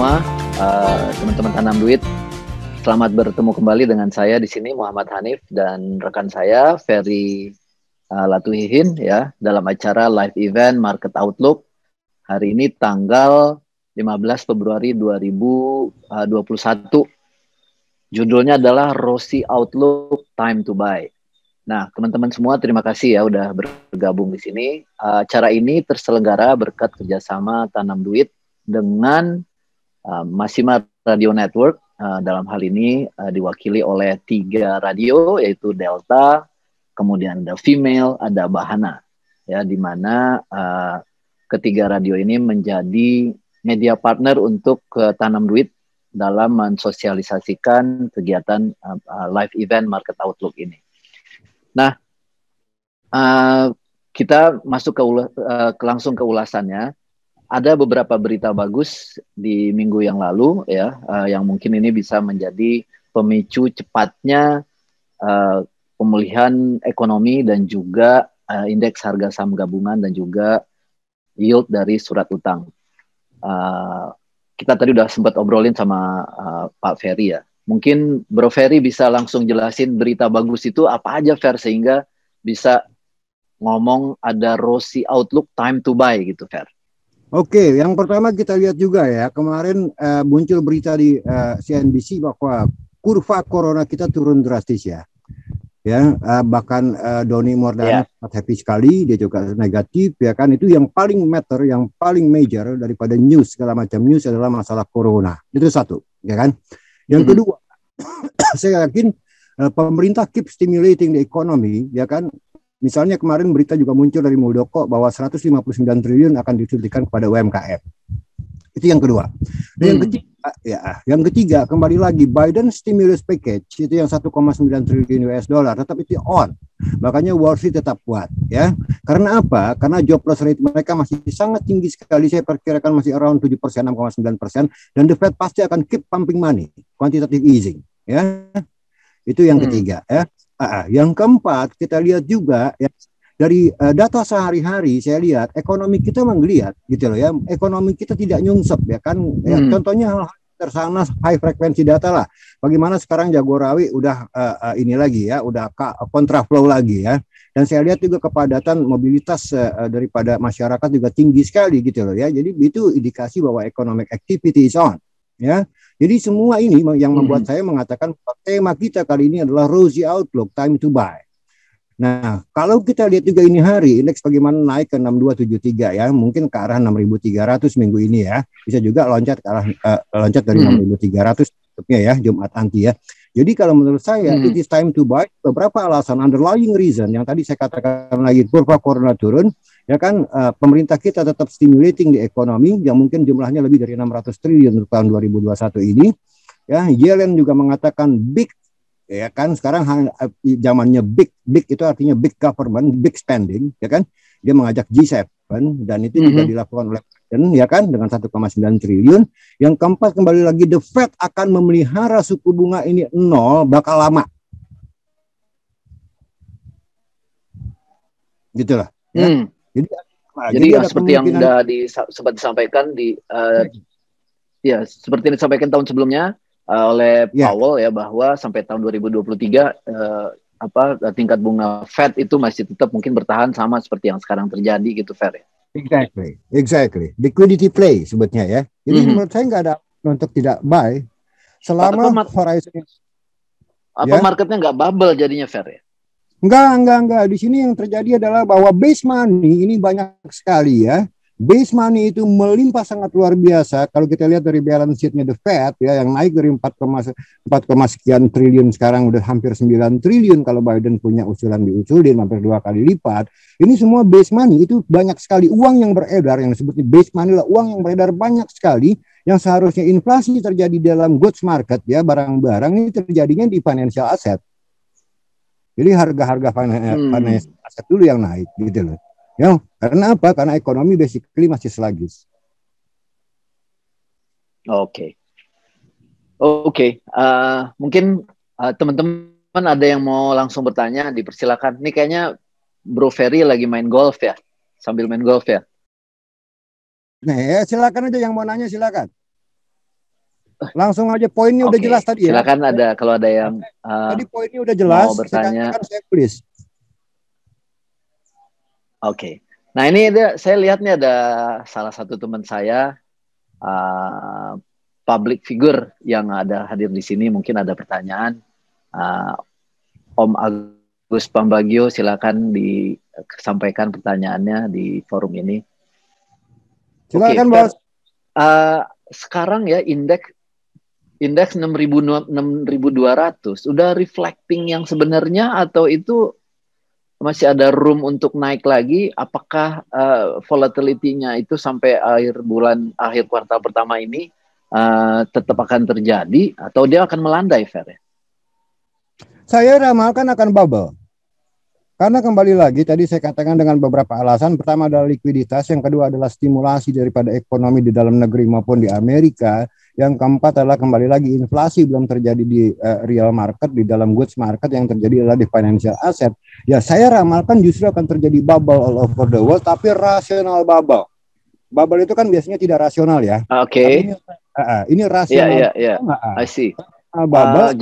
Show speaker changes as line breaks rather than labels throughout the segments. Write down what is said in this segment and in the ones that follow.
semua, teman-teman Tanam Duit. Selamat bertemu kembali dengan saya di sini Muhammad Hanif dan rekan saya Ferry Latuhihin ya dalam acara live event Market Outlook hari ini tanggal 15 Februari 2021. Judulnya adalah Rossi Outlook Time to Buy. Nah, teman-teman semua terima kasih ya udah bergabung di sini. Acara ini terselenggara berkat kerjasama Tanam Duit dengan Masima Radio Network. Dalam hal ini diwakili oleh 3 radio, yaitu Delta, kemudian ada Female, ada Bahana, ya, di mana ketiga radio ini menjadi media partner untuk Tanam Duit dalam mensosialisasikan kegiatan live event Market Outlook ini. Nah, kita masuk langsung ke ulasannya. Ada beberapa berita bagus di minggu yang lalu ya, yang mungkin ini bisa menjadi pemicu cepatnya pemulihan ekonomi dan juga indeks harga saham gabungan dan juga yield dari surat utang. Kita tadi udah sempat obrolin sama Pak Ferry ya. Mungkin Bro Ferry bisa langsung jelasin berita bagus itu apa aja, Fer, sehingga bisa ngomong ada Rossi Outlook Time to Buy gitu, Fer.
Oke, yang pertama kita lihat juga ya, kemarin muncul berita di CNBC bahwa kurva corona kita turun drastis ya. Bahkan Doni Mordani happy sekali, dia juga negatif ya kan. Itu yang paling matter, yang paling major daripada news, segala macam news adalah masalah corona. Itu satu, ya kan. Yang kedua, saya yakin pemerintah keep stimulating the economy, ya kan. Misalnya kemarin berita juga muncul dari Muldoko bahwa 159 triliun akan disuntikan kepada UMKM. Itu yang kedua. Dan yang ketiga kembali lagi Biden stimulus package itu yang 1,9 triliun US dollar tetap itu on. Makanya Wall Street tetap kuat ya. Karena apa? Karena jobless rate mereka masih sangat tinggi sekali. Saya perkirakan masih around 7%, 6,9%, dan the Fed pasti akan keep pumping money, quantitative easing ya. Itu yang ketiga ya. Yang keempat kita lihat juga ya, dari data sehari-hari saya lihat ekonomi kita menggeliat gitu loh ya. Ekonomi kita tidak nyungsep ya kan. Ya, contohnya hal-hal tersana high frekuensi data lah. Bagaimana sekarang Jagorawi udah ini lagi ya, udah kontraflow lagi ya. Dan saya lihat juga kepadatan mobilitas daripada masyarakat juga tinggi sekali gitu loh ya. Jadi itu indikasi bahwa economic activity is on ya. Jadi semua ini yang membuat saya mengatakan tema kita kali ini adalah Rossi Outlook Time to Buy. Nah, kalau kita lihat juga ini hari indeks bagaimana naik ke 6273 ya, mungkin ke arah 6300 minggu ini ya. Bisa juga loncat ke arah loncat dari 6300 tutupnya ya Jumat nanti ya. Jadi kalau menurut saya it is time to buy. Beberapa alasan underlying reason yang tadi saya katakan lagi, kurva corona turun ya kan, pemerintah kita tetap stimulating di ekonomi yang mungkin jumlahnya lebih dari 600 triliun untuk tahun 2021 ini ya. Yellen juga mengatakan big ya kan, sekarang zamannya big itu artinya big government, big spending ya kan. Dia mengajak G7 dan itu juga dilakukan oleh Biden ya kan dengan 1,9 triliun. Yang keempat kembali lagi the Fed akan memelihara suku bunga ini 0 bakal lama. Gitulah ya. Jadi
seperti yang sudah sempat disampaikan ya seperti yang disampaikan tahun sebelumnya oleh Powell ya, bahwa sampai tahun 2023 tingkat bunga Fed itu masih tetap mungkin bertahan sama seperti yang sekarang terjadi gitu, Fer ya.
Exactly. Liquidity play sebetulnya ya. Jadi menurut saya nggak ada untuk tidak buy selama horizon
marketnya nggak bubble jadinya, Fer ya.
Enggak. Di sini yang terjadi adalah bahwa base money ini banyak sekali ya. Base money itu melimpah sangat luar biasa. Kalau kita lihat dari balance sheet-nya The Fed ya, yang naik dari 4, sekian triliun sekarang udah hampir 9 triliun. Kalau Biden punya usulan diusulin hampir 2 kali lipat. Ini semua base money, itu banyak sekali uang yang beredar, yang disebutnya base money lah, uang yang beredar banyak sekali, yang seharusnya inflasi terjadi dalam goods market ya, barang-barang ini terjadinya di financial asset. Jadi harga-harga financial asset dulu yang naik gitu loh. Ya, karena apa? Karena ekonomi basically masih sluggish.
Oke. Mungkin teman-teman ada yang mau langsung bertanya, dipersilakan. Ini kayaknya Bro Ferry lagi main golf ya, sambil main golf ya.
Nah, ya, silakan aja yang mau nanya silakan. Langsung aja, poinnya udah jelas tadi ya.
Silakan ada kalau ada yang
tadi poinnya udah jelas.
mau bertanya.
Saya tulis.
Oke. Nah ini saya lihat nih ada salah satu teman saya, public figure yang ada hadir di sini, mungkin ada pertanyaan. Om Agus Pambagio, silakan disampaikan pertanyaannya di forum ini.
Silakan, Bos.
Sekarang ya indeks 6.200 udah reflecting yang sebenarnya, atau itu masih ada room untuk naik lagi? Apakah volatility-nya itu sampai akhir kuartal pertama ini tetap akan terjadi, atau dia akan melandai, Fer?
Saya ramalkan akan bubble. Karena kembali lagi tadi saya katakan dengan beberapa alasan. Pertama adalah likuiditas, yang kedua adalah stimulasi daripada ekonomi di dalam negeri maupun di Amerika. Yang keempat adalah kembali lagi inflasi belum terjadi di real market, di dalam goods market, yang terjadi adalah di financial asset. Ya saya ramalkan justru akan terjadi bubble all over the world, tapi rasional bubble. Bubble itu kan biasanya tidak rasional ya.
Oke.
Ini rasional.
Iya. I see.
Bubble.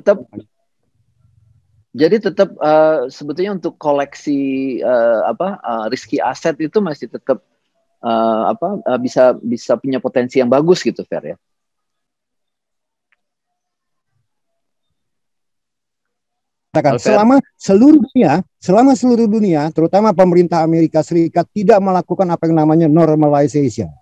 Jadi tetap sebetulnya untuk koleksi risky aset itu masih tetap bisa punya potensi yang bagus gitu, Fer ya.
Selama seluruh dunia, terutama pemerintah Amerika Serikat tidak melakukan apa yang namanya normalization.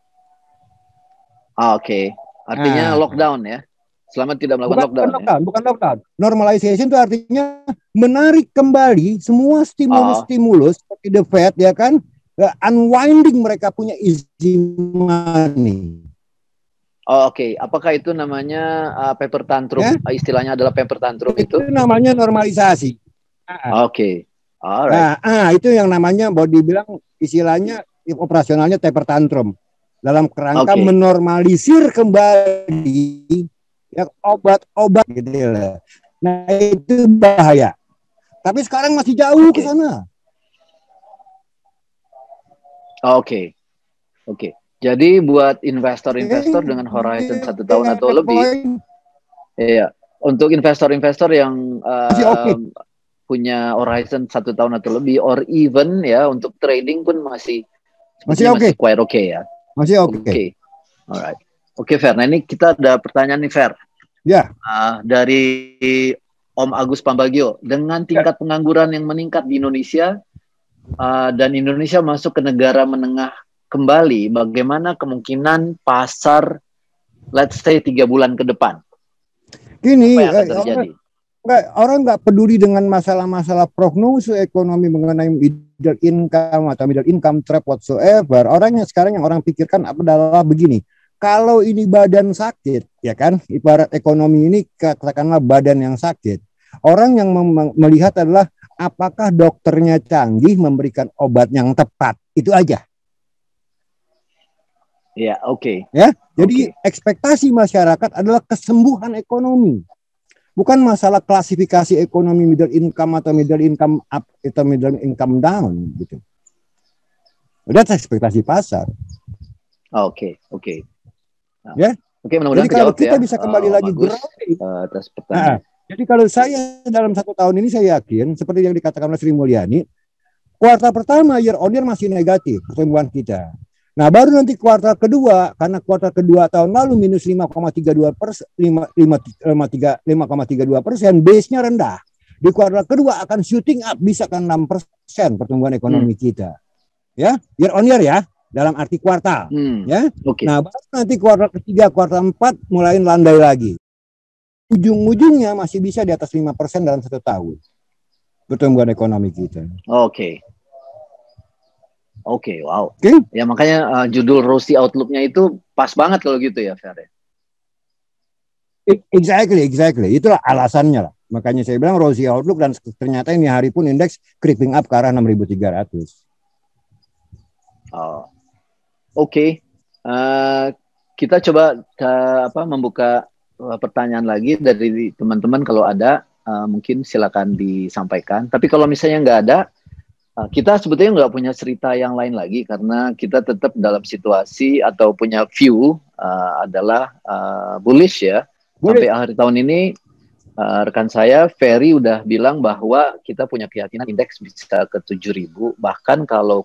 Oke. Artinya lockdown ya. Selama tidak melakukan
bukan lockdown. Normalization itu artinya menarik kembali semua stimulus seperti the Fed ya kan, unwinding mereka punya easy money.
Oke. Apakah itu namanya paper tantrum? Ya? Istilahnya adalah paper tantrum itu?
Itu namanya normalisasi.
Oke. Alright.
Itu yang namanya boleh dibilang istilahnya operasionalnya paper tantrum. Dalam kerangka menormalisir kembali ya obat-obat gitu ya. Nah itu bahaya. Tapi sekarang masih jauh ke sana.
Oke. Jadi buat investor-investor dengan horizon 1 tahun atau lebih, ya untuk investor-investor yang punya horizon 1 tahun atau lebih, or even ya untuk trading pun masih quite ya.
Masih oke.
Alright. Oke, Fer. Nah ini kita ada pertanyaan nih, Fer.
Ya.
Dari Om Agus Pambagio. Dengan tingkat pengangguran yang meningkat di Indonesia dan Indonesia masuk ke negara menengah kembali, bagaimana kemungkinan pasar, let's say 3 bulan ke depan?
Gini, orang nggak peduli dengan masalah-masalah prognosis ekonomi mengenai middle income atau middle income trap whatsoever. Sekarang yang orang pikirkan adalah begini. Kalau ini badan sakit, ya kan, ibarat ekonomi ini katakanlah badan yang sakit. Orang yang melihat adalah apakah dokternya canggih memberikan obat yang tepat. Itu aja.
Ya, oke.
Ya, jadi ekspektasi masyarakat adalah kesembuhan ekonomi. Bukan masalah klasifikasi ekonomi middle income atau middle income up atau middle income down gitu. Udah ekspektasi pasar.
Oke.
Ya.
Oke, mudah-mudahan
jadi kalau kita bisa kembali lagi grounding
atas pertanyaan.
Jadi kalau saya dalam 1 tahun ini saya yakin seperti yang dikatakan oleh Sri Mulyani, kuartal pertama year on year masih negatif pertumbuhan kita. Nah, baru nanti kuartal kedua, karena kuartal kedua tahun lalu minus 5,32%, base-nya rendah. Di kuartal kedua akan shooting up bisa kan 6% pertumbuhan ekonomi kita. Ya, year on year ya. Dalam arti kuartal, ya. Nah, baru nanti kuartal ketiga, kuartal 4 mulai landai lagi. Ujung-ujungnya masih bisa di atas 5% dalam 1 tahun pertumbuhan ekonomi kita.
Oke, wow. Ya makanya judul Rosy Outlook-nya itu pas banget kalau gitu ya, Fer.
Exactly. Itulah alasannya lah. Makanya saya bilang Rosy Outlook, dan ternyata ini hari pun indeks creeping up ke arah 6.300.
Oke. Kita coba membuka pertanyaan lagi dari teman-teman. Kalau ada mungkin silakan disampaikan. Tapi kalau misalnya nggak ada, Kita sebetulnya nggak punya cerita yang lain lagi karena kita tetap dalam situasi atau punya view adalah bullish ya.
Boleh.
Sampai akhir tahun ini rekan saya Ferry udah bilang bahwa kita punya keyakinan indeks bisa ke 7.000. Bahkan kalau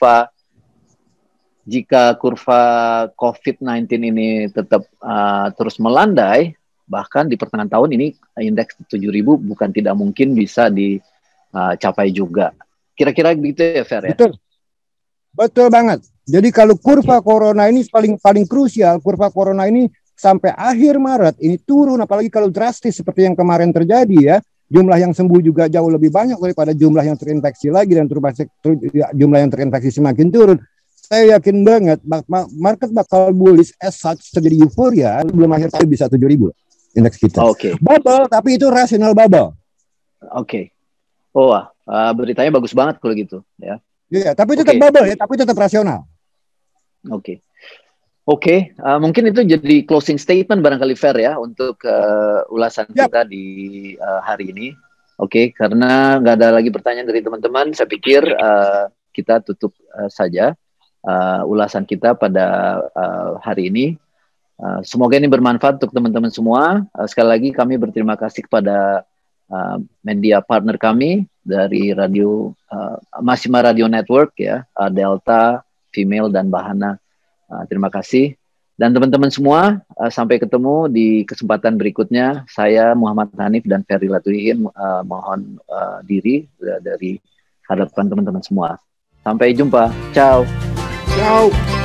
jika kurva COVID-19 ini tetap terus melandai, bahkan di pertengahan tahun ini indeks 7.000 bukan tidak mungkin bisa dicapai juga. Kira-kira begitu ya, Fer ya?
Betul. Betul banget. Jadi kalau kurva corona ini paling krusial, kurva corona ini sampai akhir Maret ini turun, apalagi kalau drastis seperti yang kemarin terjadi ya. Jumlah yang sembuh juga jauh lebih banyak daripada jumlah yang terinfeksi lagi, dan jumlah yang terinfeksi semakin turun. Saya yakin banget market bakal bullish as such, terjadi euforia belum akhir tahun bisa 7.000 indeks kita.
Oke.
Bubble, tapi itu rational bubble.
Oke. Oh, beritanya bagus banget kalau gitu ya.
Iya, tapi tetap bubble ya, tapi tetap rasional.
Oke. Mungkin itu jadi closing statement barangkali Fer ya untuk ulasan kita di hari ini. Oke, karena nggak ada lagi pertanyaan dari teman-teman, saya pikir kita tutup saja ulasan kita pada hari ini. Semoga ini bermanfaat untuk teman-teman semua. Sekali lagi kami berterima kasih kepada media partner kami dari Masima Radio Network ya, Delta, Female dan Bahana. Terima kasih. Dan teman-teman semua, sampai ketemu di kesempatan berikutnya. Saya Muhammad Hanif dan Ferry Latuhin mohon diri dari hadapan teman-teman semua. Sampai jumpa. Ciao.
Ciao.